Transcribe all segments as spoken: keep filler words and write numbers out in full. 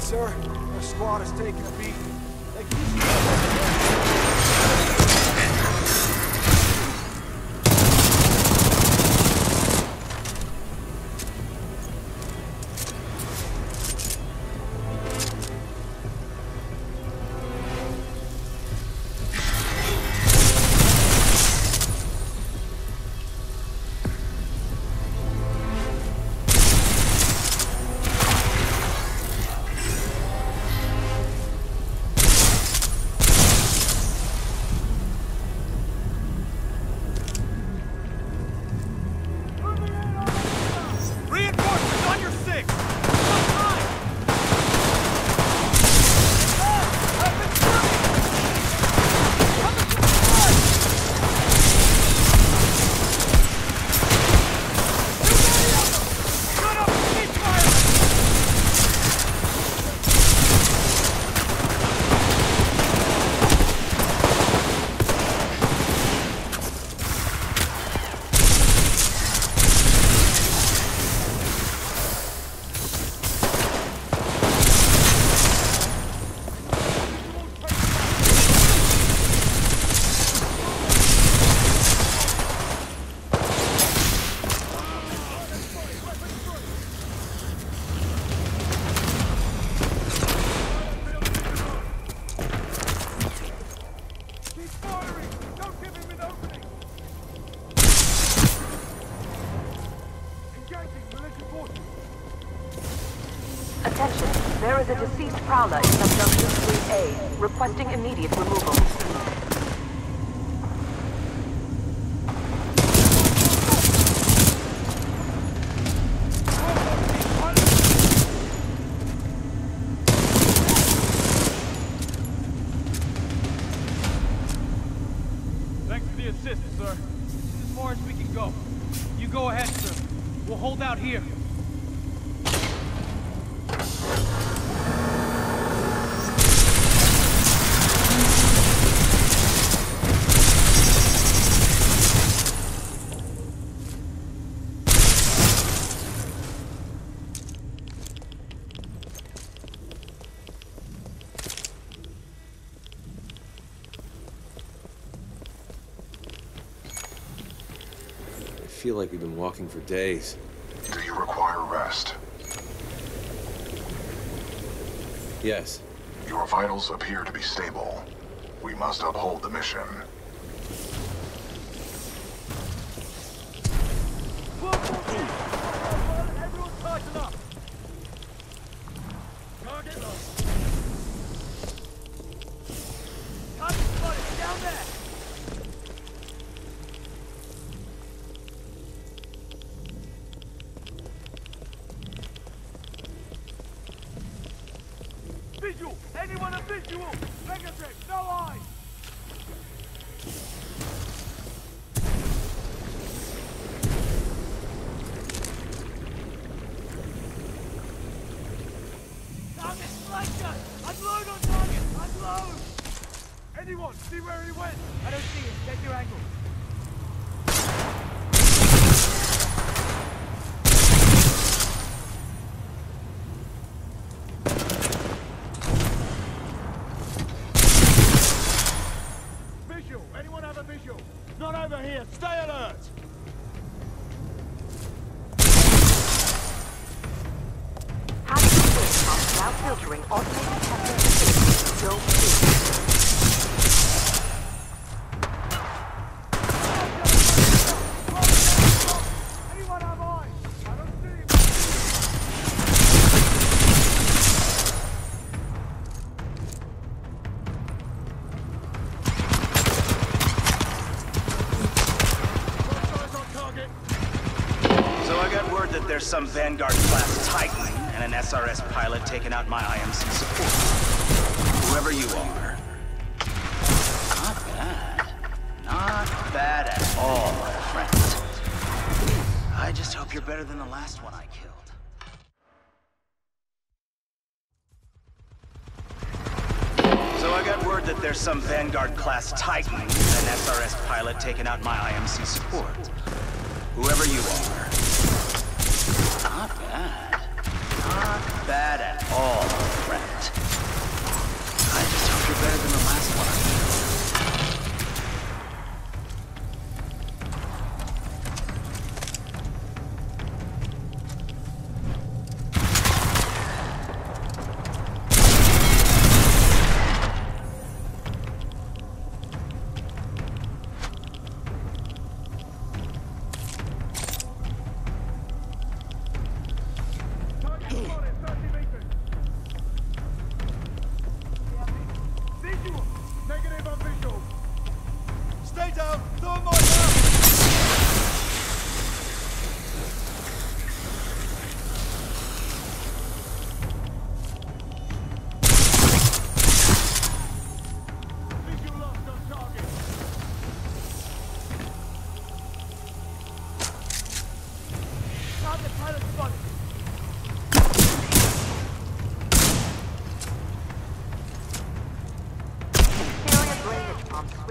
sir. Our squad is taking a beat. They keep... Attention, there is a deceased prowler in Subjunction three A, requesting immediate removal. Thanks for the assist, sir. This is as far as we can go. You go ahead, sir. We'll hold out here. I feel like we've been walking for days. Do you require rest? Yes. Your vitals appear to be stable. We must uphold the mission. Everyone tighten up! Target lost. Target spotted! Down there! Visual! Anyone a visual! Negative! No eyes! Target flanked us! Unload on target! Unload! Anyone, see where he went? I don't see him. Get your angle. Anyone have a visual? Not over here! Stay alert! Having the switch off without filtering automated testing facilities. Go through. Anyone have eyes? I don't see him. That there's some Vanguard-class Titan and an S R S pilot taking out my I M C support. Whoever you are. Not bad. Not bad at all, my friend. I just hope you're better than the last one I killed. So I got word that there's some Vanguard-class Titan and an S R S pilot taking out my I M C support. Whoever you are. Not bad. Not bad at all, my friend.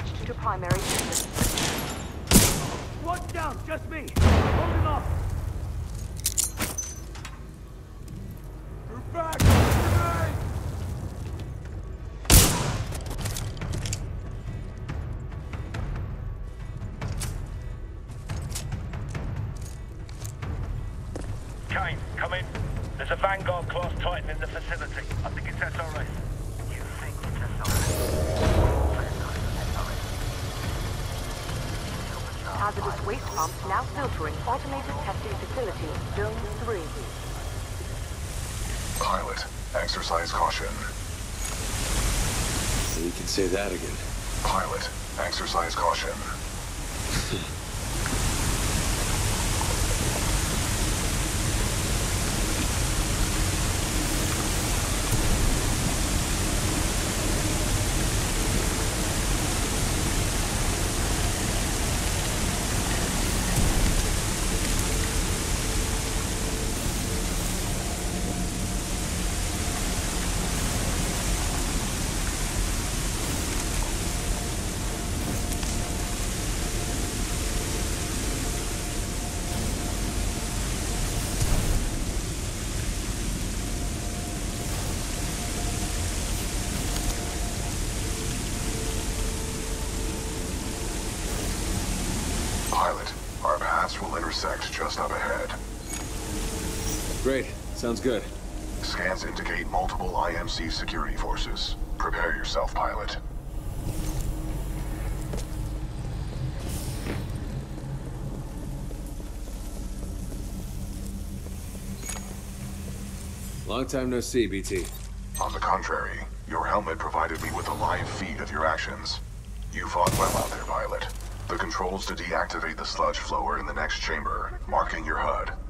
switched to primary system. Squad's down, just me. Holding off. Move back! Grenade! Kane, come in. There's a Vanguard class Titan in the facility. I think it's S R S. You think it's S R S? Hazardous waste pumps now filtering automated testing facility, Zone three. Pilot, exercise caution. You can say that again. Pilot, exercise caution. Pilot, our paths will intersect just up ahead. Great. Sounds good. Scans indicate multiple I M C security forces. Prepare yourself, pilot. Long time no see, B T. On the contrary, your helmet provided me with a live feed of your actions. You fought well out there, pilot. The controls to deactivate the sludge flow are in the next chamber, marking your H U D.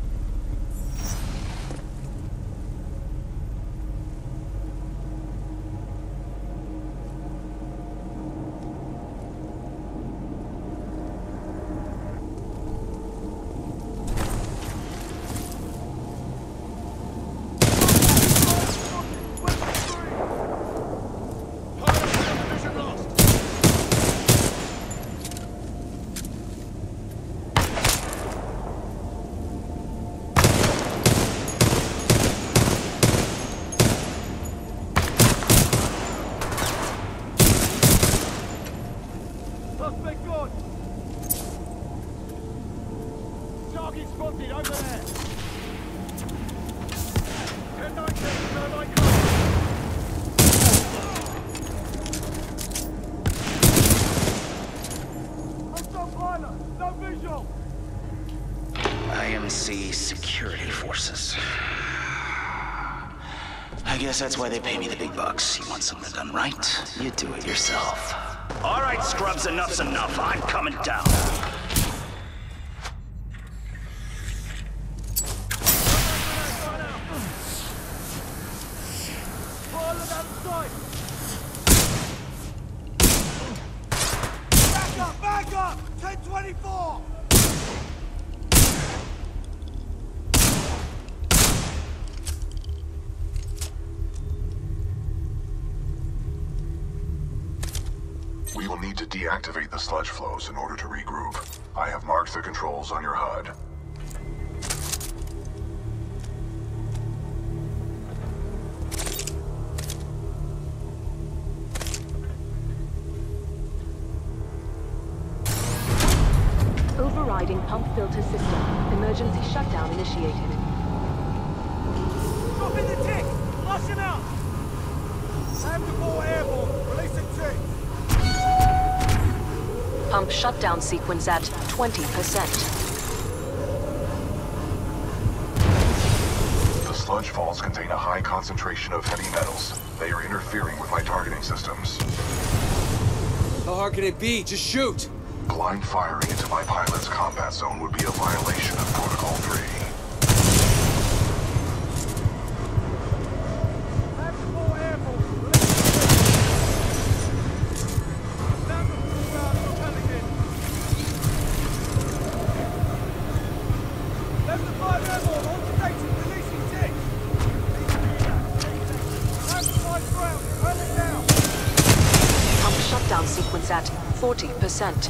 Suspect gone! Target spotted over there! ten nineteen, third eye cover! Hostile pilot! No visual! I M C security forces. I guess that's why they pay me the big bucks. You want something done right? You do it yourself. All right, scrubs, enough's enough. I'm coming down. Back up! Back up! ten twenty-four! We will need to deactivate the sludge flows in order to regroup. I have marked the controls on your H U D. Overriding pump filter system. Emergency shutdown initiated. Drop in the tick! Flush him out! Have the ball airborne. Releasing tick. Pump shutdown sequence at twenty percent. The sludge falls contain a high concentration of heavy metals. They are interfering with my targeting systems. How hard can it be? Just shoot! Blind firing into my pilot's combat zone would be a violation of Protocol three. Have the ball airborne. Releasing tick. Down the full round, coming in. Level five airborne, on station, releasing tick. Have the five ground, turn it down. Pump shutdown sequence at forty percent.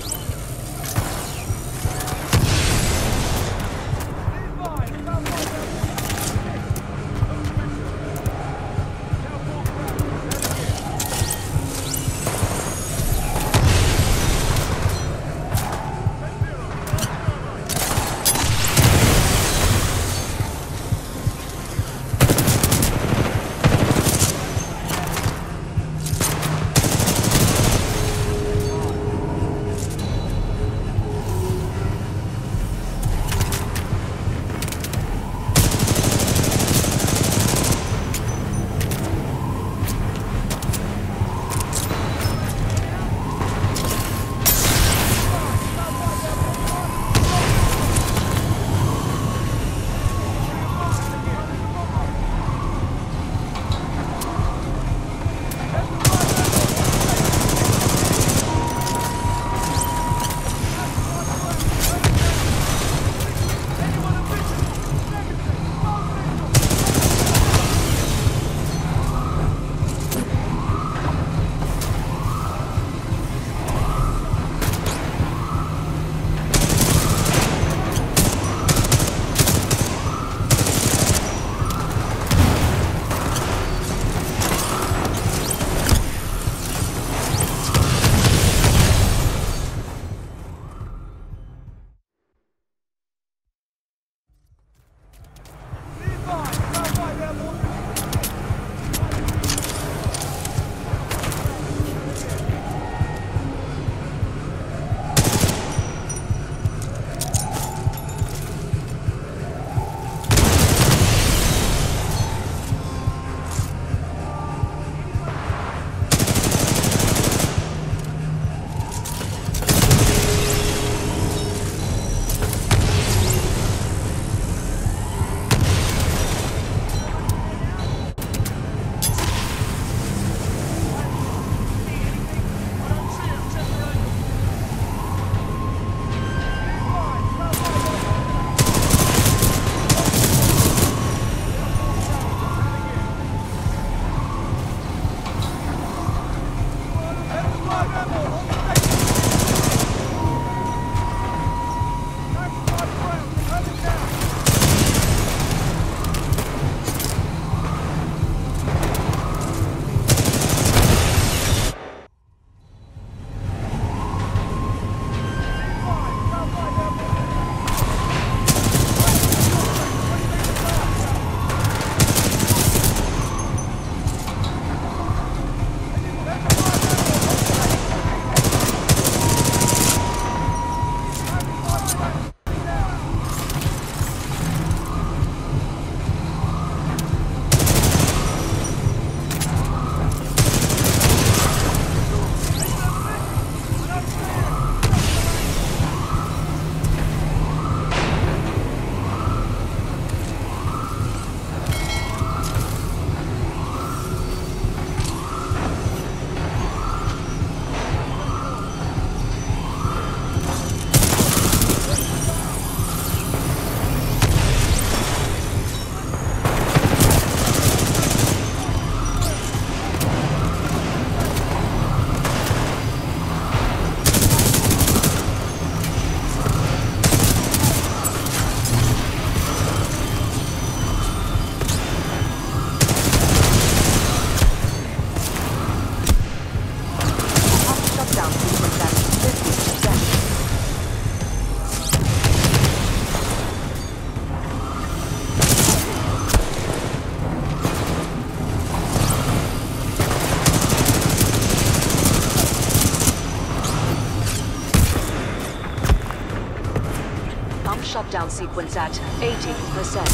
Shutdown sequence at eighty percent.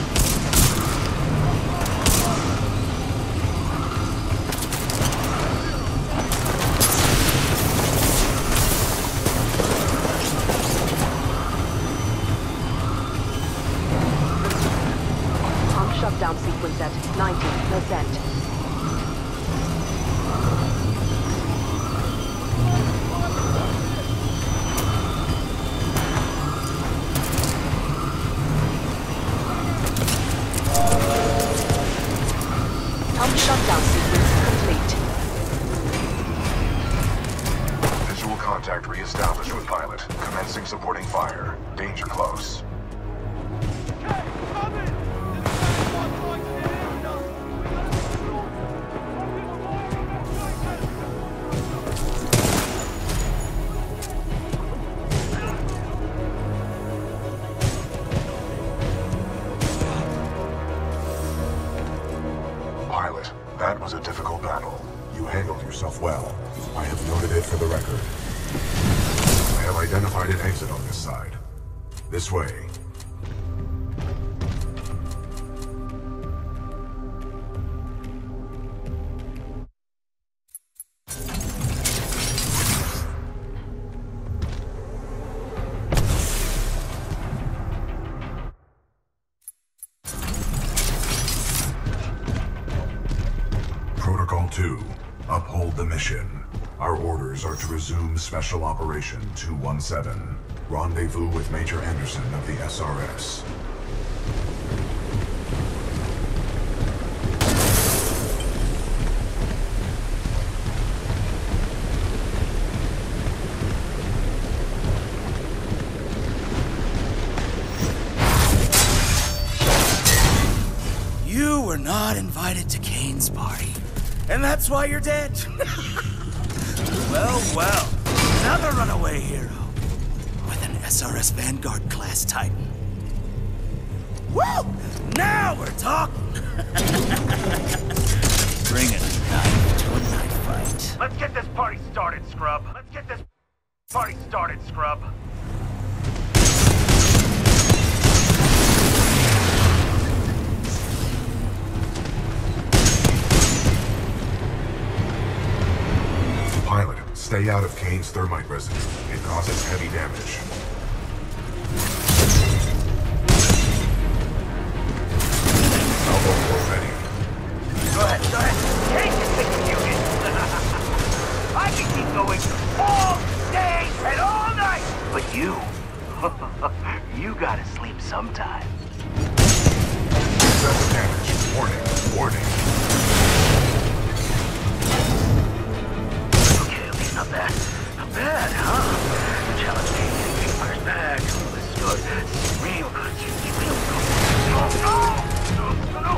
Pump shutdown sequence at ninety percent. Shutdown sequence complete. Contact reestablished with pilot. Commencing supporting fire. Danger close. Okay, come in! There's a man right here! We got a control! Open the fire on that Pilot, that was a difficult battle. You handled yourself well. I have noted it for the record. I have identified an exit on this side. This way. Protocol two. Uphold the mission. Our orders are to resume Special Operation two one seven. Rendezvous with Major Anderson of the S R S. You were not invited to Kane's party, and that's why you're dead. Well, well, another runaway hero with an S R S Vanguard class Titan. Woo! Now we're talking. Bring a knife to a knife fight. Let's get this party started, scrub. Let's get this party started, scrub. Pilot, stay out of Kane's thermite residue. It causes heavy damage. Salvo four ready. Go ahead, go ahead. Take this executed. I can keep going all day and all night. But you, you gotta sleep sometime. Excessive damage. Warning, warning. Not bad. Not bad, huh? Challenge me. Getting fires back. Oh, this is good. This is real good. This is real good. No! No! No! No!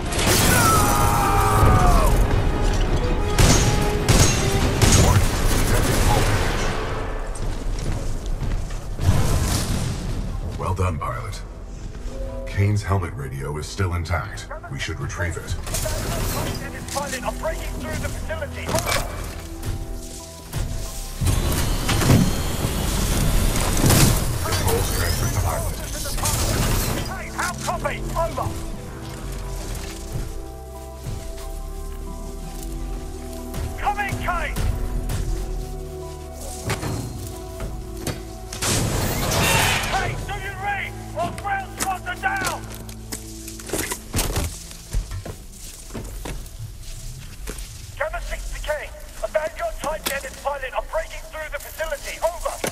No! Warning. Detecting hull damage. Well done, pilot. Kane's helmet radio is still intact. We should retrieve it. Pilot, I'm breaking through the facility. Over. Controls transferred to pilot. Hey, how copy? Over. Come in, Kane! Hey, do you read? All ground spots are down! Gamma six to Kane. A Vanguard Titan and pilot are breaking through the facility. Over.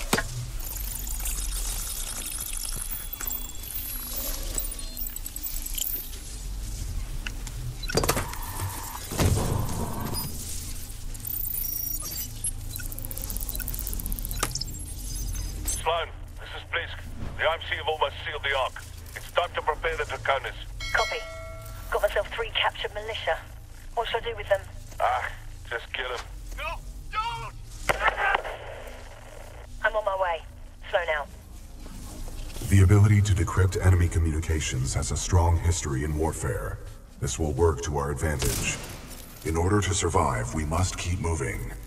Sloan, this is Blisk. The I M C have almost sealed the Ark. It's time to prepare the Draconis. Copy. Got myself three captured militia. What should I do with them? Ah, just kill them. No! Don't! I'm on my way. Slow now. The ability to decrypt enemy communications has a strong history in warfare. This will work to our advantage. In order to survive, we must keep moving.